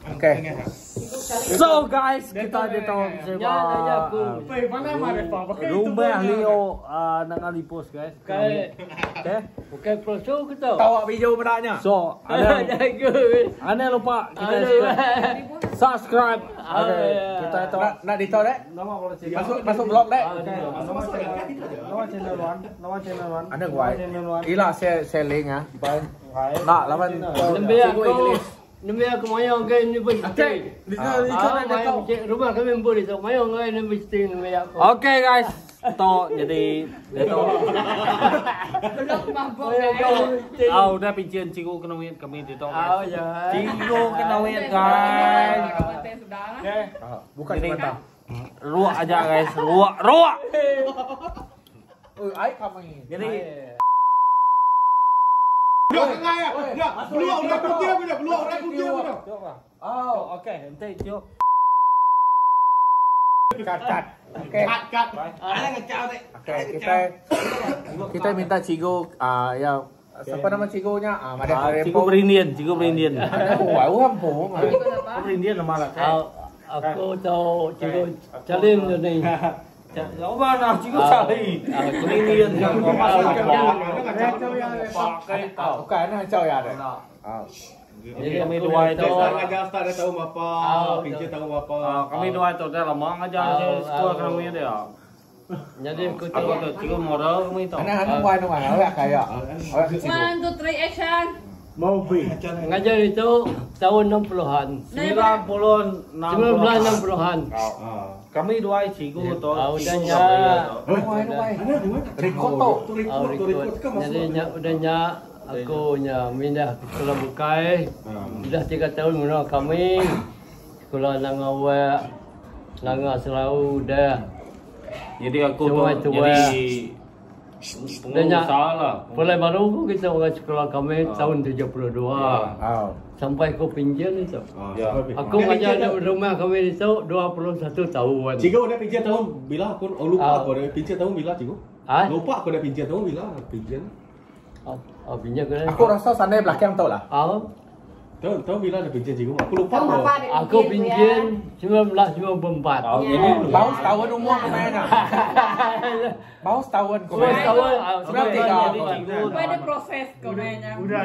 Oke. So guys, kita dito sa rumah Leo ng Alipos guys. Oke pro show kita. Tawa video medaknya. So, ane lupa kita subscribe. Oke, kita itu. Nak dito dek. Masuk vlog dek. Nama channel one. Ada gua. Ila saya link ah. Nak lawan. Namanya aku mayang ke ni pun. Rumah kami boleh tu mayang ke ni mesti namanya aku. Oke guys, to jadi itu. Udah pincin ciku kenawin kami di to. Ciku kenawin guys. Oke. Bukan mata. Ruak aja guys, ruak. Ai kamu ini. Jadi Belum ya? Ya, belum orang putih punya. Oh, oke, ente yuk. Cut. Oke. Cut. Ada ngecau deh. Oke, kita minta Cigo ya siapa nama Cigonya? Cigo Berindian. Berindian nama lah. Aku tahu Cigo Calim ni. Đâu mana Cigo Cali. Berindian yang masuk Bukan, nak cakap ya deh. Jadi kami dua itu ngajar start tahu apa, pinjam tahu apa. Kami dua itu dah lama ngajar sekolah kami dia. Jadi aku Cigo modal kami itu. Anak buat awak kayak. 1, 2, 3 action. ngajar itu tahun 60-an. 1960-an. Kami dua Cigo tu. Udahnya. Rikoto. Jadi udahnya aku mindah ke sekolah Bukai. Sudah 3 tahun menua kami. Sekolah Nangawa, Nanga Serau dah. Jadi aku tu jadi pengusaha lah. Mulai baru kita orang sekolah kami tahun 72. Sampai aku pinjam itu. Aku ngajar di rumah kami itu 21 tahun. Cigo udah pinjam tahun bila aku lupa aku udah pinjam tahun bila Cigo. Lupa aku udah pinjam tahun bila pinjam. Pinjam ke? Aku rasa sana belakang tahu lah. Tahu bila ada pinjam Cigo. Aku lupa. Aku pinjam 1994. Jadi Baru setahun umur kemana? Baru setahun kemana? Apa ada proses kemana? Udah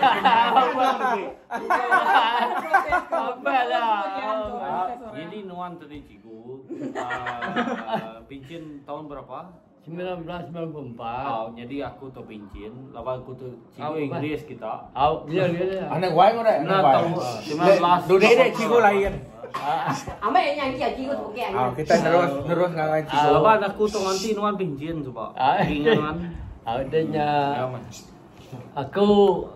Apa lah? Jadi nuan tadi Cigo pincin tahun berapa? 1994. Jadi aku tu pincin, lawan aku tu Cigo Inggris kita. Dia. Anak gua yang ada. Nah tahun 19 Duduk deh Cigo lain. Amba yang nyanyi ya Cigo tu kan. Kita terus ngawan Cigo. Lawan aku tu nanti nuan pincin coba. Ingat Adanya aku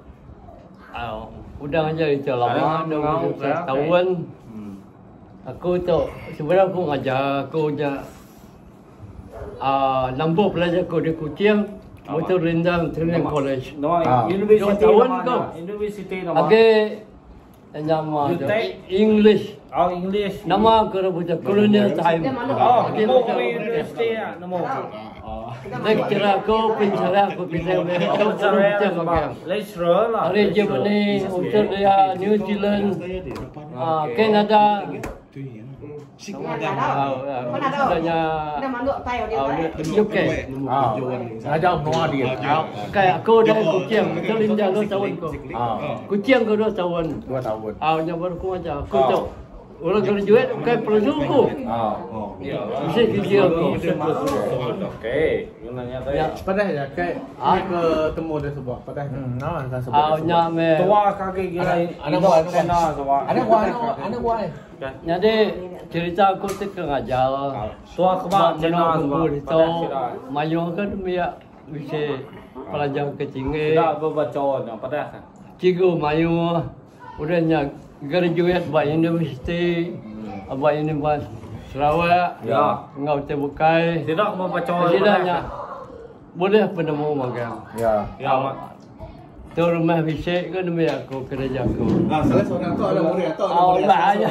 udah ngajar itu lama 21 tahun. Aku tu sebenarnya aku ngajar aku lampu pelajar aku di Kuching, Motor Rindang Training College. University nama. Oke, nama English. English. Nama aku baca Colonial Time. University ya, nama. Lecturer aku, pencara aku pindah Lecturer lah. Hari Germany, Australia, New Zealand, Canada. UK. Ada semua dia. Kayak aku dari Kuching, itu Linda 2 tahun ko. Kuching ko 2 tahun. 2 tahun. Yang baru aku aja. Aku tu orang graduate kayak pelasuku. Bisa kerja aku. Oke, gunanya tadi. Pada ya kayak ketemu dia sebuah. Pada. Nah, kan sebuah. Nyame. Tua kaki gila. Anak gua. Jadi cerita aku tu ngajar. Tua kebak Jenang kumpul itu Mayung kan dia bisa pelajar kecil. Sudah berbaca pada. Cigo Mayung udahnya graduate by university, by University Sarawak. Ngau terbukai. Tidak membaca. Tidaknya boleh penemu makan. Ya. Tu rumah bisik kan demi aku kerja aku. Salah seorang tu ada murid atau banyak.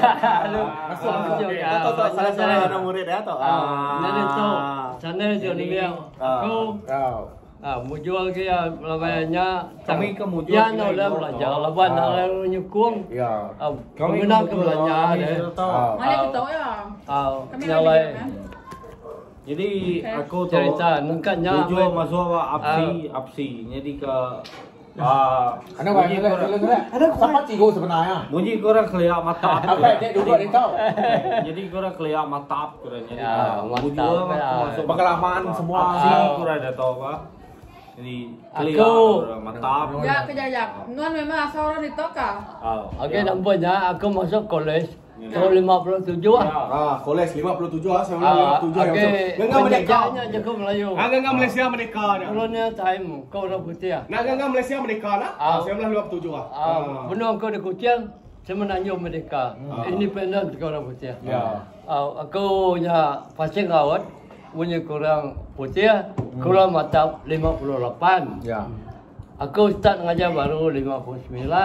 Salah ada murid atau. Jadi tu sana je ni aku Mau jual ke ya namanya kami ke mau jual. Ya no lah belajar lawan nak nyukung. Ya. Kami nak ke belajar deh. Mana kita ya? Nyalai. Jadi aku tahu cerita nengkanya jual masuk apsi. Jadi ke Ada siapa cigo sebenarnya? bunyi korang kelihatan mata. Apa dia duduk di tahu? Jadi korang kelihatan mata korang. Jadi mantap. masuk pengalaman semua. apsi korang dah tahu apa. Jadi kelihatan mata. Ya kejajak. Nuan memang asal orang di Toka. Okey nampaknya aku masuk college tahun 57 Koles 57 saya 57 yang masuk. Ngangam Merdeka. Jaga Melayu. Ngangam Malaysia Merdeka dah. Kolonial time kau orang putih. Ngangam Malaysia Merdeka dah. Saya 57 Benar kau di Kuching semenanjung Merdeka. Independent kau orang putih. Ya. Aku nya pasing awat punya kurang putih, kurang mata 58. Ya. Aku start ngajar baru 59.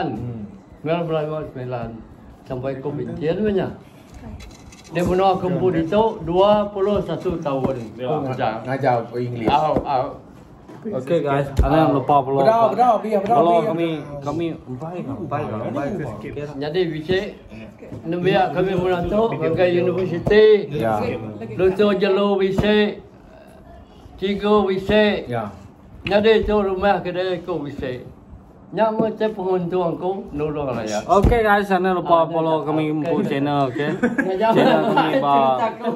1959 sampai aku bincang punya. Dia pernah aku di itu 21 tahun. Ngajar English. Okey guys, ada yang lupa belum? Biar. Kalau kami baik. Jadi bisa Nambia kami menato ke universiti. Ya. Luto jelo bisa. Cigo bisa. Ya. Jadi tu rumah kedai aku bisa. Nyama cek penguntung aku nolong lah ya. Okey guys, jangan lupa follow kami Empu channel, okey? Channel kami ba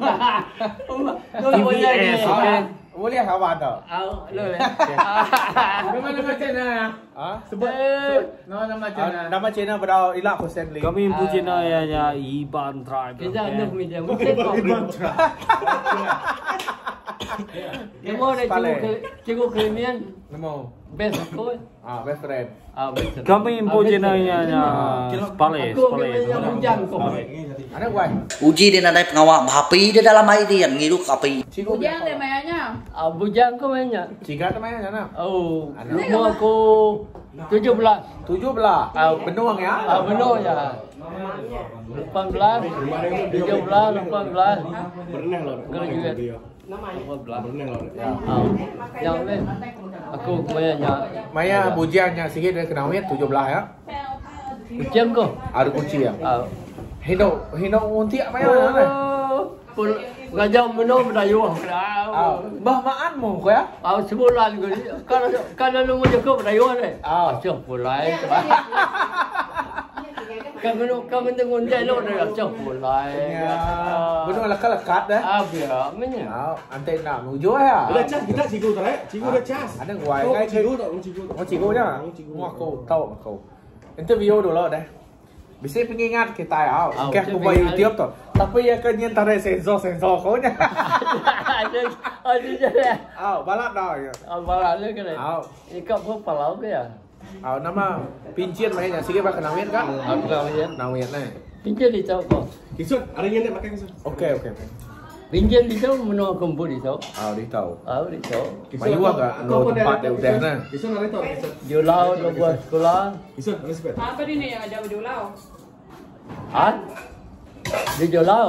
TBS, okey? Boleh awak dah. Boleh. Nama channel ya? Sebut nama channel berapa ilah Hussein Lee. Kami Empu channel ya Iban Tribe. Kita ada media mungkin. Nemo ada cikgu krimian. Nemo. Best aku. Best friend. Kami Empu channel ya Spales. Ada kuai. Uji dia nak pengawal happy dia dalam air dia ngiruk api. Bujang deh mayanya. Bujang kau mainnya. Ciga tu mana sana? Oh, rumah aku 17. 17. Benuang ya? Benar ya. 18, 17, 18. Berenang lah. Graduate. Namanya. Berenang lah. Yang lain. Aku mainnya. Maya bujangnya sikit dia kena wet 17 ya. Bujang kau. Ada kunci ya. Hino untiak maya mana? Ngajak menung berdayuh. Bah maan mo ko ya? Sebulan ko. Kalau lu mau cukup berdayuh deh. Acok pulai. Kami tengok dia lo dah acok pulai. Benar lekat dah. Biar mana? Antai nak menuju ya. Udah cas kita cigu tak? Cigu dah cas. Ada kuai kai cigu tak? Cigu. Cigu nya. Aku tahu aku. Interview dulu dah. Bisa pengingat kita ya. Kayak aku buat YouTube tu. Tapi ya kan yang tarik sensor kau nya. Ada je. Balap dah. Balap le kan? Ikat pun palau ke ya? Nama pincin mainnya sikit pak nawin kan? Nawin ni. Pincin di tahu kau. Kisun, ada yang nak pakai kisun? Okey. Pincin di tahu menua kumpul di tahu. Di tahu. Di tahu. Mayu agak no tempat dia udah na. Kisun ada tahu kisun. Julau dua buah sekolah. Kisun, ada sepeda. Apa ini yang ada di Julau? Di Julau.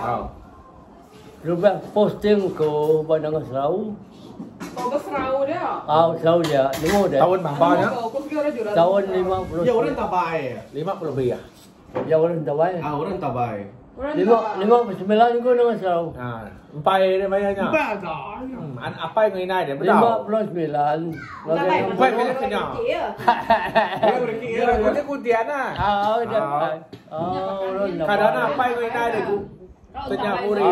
Lupa posting ke Padang Serau. Serau dia. Serau dia. Nemu dia. Tahun berapa? Tahun 50. Ya orang tabai. 50 lebih ya. Ya orang tabai. Orang tabai. 59 juga dengan Serau. Empai dia bayarnya. Apa yang ini dia? Betul. 59. Empai bila kena. Dia kuntian ah. Kadang apa yang ini dia tu? Sejak uri.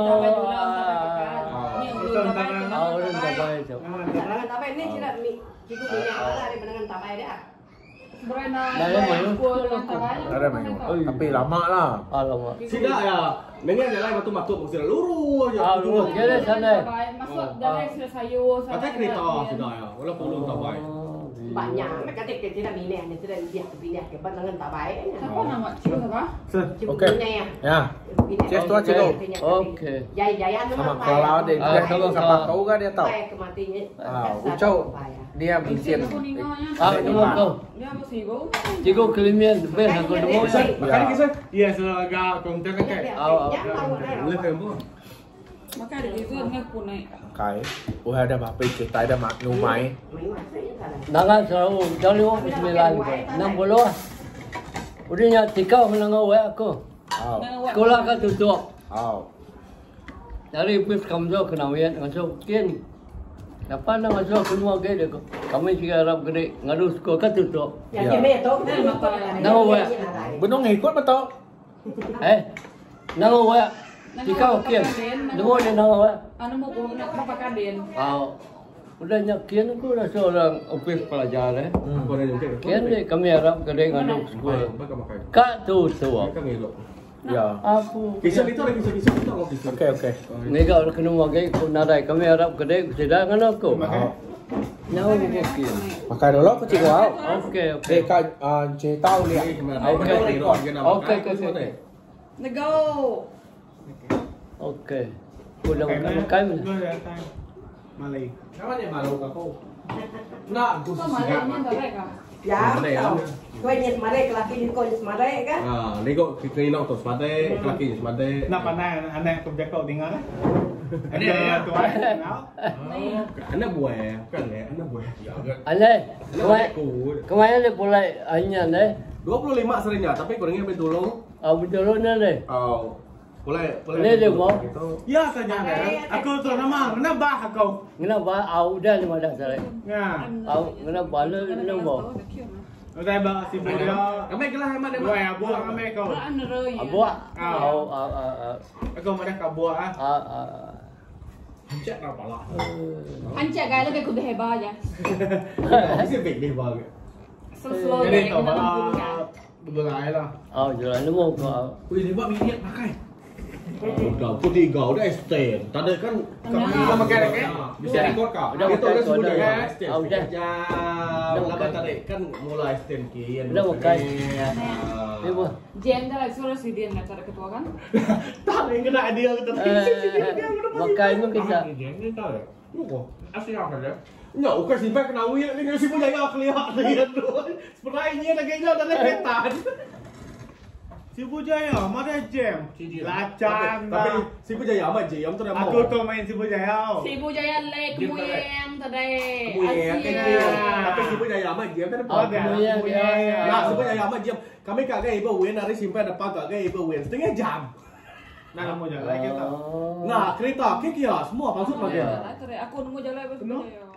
Orang tabai tu. Tabai ni tidak cikgu punya ada di penangan tabai dia. Ada mayu. Tapi lama lah. Lama. Tidak ya. Mengen jalan batu matuk mesti lurus aja. Lurus je sana. Masuk dari sayur. Kata kereta sudah ya. Wala pulun tabai. Banyak. Mereka tidak minyak, tidak dia pindah ke penangan tabai. Siapa nama cikgu siapa? Okey. Ya. Cek tu cikgu. Okey. Jaya sama kalau dia sama kau kan dia tahu. Ucau dia bincin. Nama kau. Dia musigo. Cikgu kelimian best aku demo. Makanya kisah. Iya, agak konten kan. Boleh kan bu? Maka ada itu nggak punai. Cái ada apa kita ada maknu mai. Nangan selalu jauh 59 60. Udahnya tikau menangau aku. Sekolah kan tutup. Dari pis kamjo kenawian masuk kian. Apa nama masuk semua gede ko. Kami juga Arab gede ngadu sekolah kan tutup. Ya keme to. Nangau ya. Benong ngikut betul. Nangau ya. Tikau kian. Demo ni nangau ya. Anu mau bapak kaden. Udah nyakian aku udah seorang ofis pelajar Kian deh kami Arab gede ngadu sekolah. Kak tutup. Ya. Aku. Kisah itu ada kisah itu kalau kisah. Oke. Mereka orang kena magai ko nadai kami Arab gede sudah kan aku. Nyawa mungkin. Makai dulu aku cikgu au. Oke. Kak je tahu lihat. Oke. Nego. Oke. Udah makan mana? Malay. Namanya malu aku. Nak, aku Mereka. Ya. Kau ni semare kelaki ni kau ni semare kan? Ni kok kena tu semade, kelaki semade. Nak pandai anak tu jaga tinggal. Ada tuan kenal. Anak buah kan ya, anak buah. Aneh. Kemarin dia pulai hanya deh. 25 seringnya, tapi kurangnya betulung. Betul deh. Boleh. Ini dia mau. Ya tanya aku tu nama, kenapa aku? Kenapa? Udah lima dah saya. Ya. Kenapa lu mau? Udah bah si Budia. Kami kelah hemat Gua ya buah kami kau. Buat. Aku mana kau buah Cek apa lah. Ancak gaya lagi kudu hebat ya. Bisa baik deh bang. Slow Jadi kau berlai lah. Jalan lu mau kau. Wih, hebat minyak pakai. Udah putih gau udah stand. Tadi kan Kita makan kan? bisa ikut kak. Udah Itu udah sebut udah. ya. Udah. Jam. Lama tadi kan mulai stand kian. Udah makan. Ibu. Jen dah suruh si dia nak cara ketua kan? Tak yang kena dia kita. Makan itu kita. Ini tahu ya. Asli apa ya? Nggak, udah simpan kena wheel ini si punya yang kelihatan dia tu. Sebenarnya lagi nya ada ketan. Si Bujaya mana jam? Lacang. Tapi si Bujaya amat je, yang tu dah mau. Aku tu main si Bujaya. Si Bujaya lek kemuyeng tadi. Kemuyeng kan. Tapi si Bujaya amat je, kan ada. Nah, si Bujaya amat je. Kami kagak ibu wen hari simpan depan kagak ibu wen setengah jam. Nah, kamu jalan kita. Nah, kereta kek ya semua maksud lagi. Aku nemu jalan betul.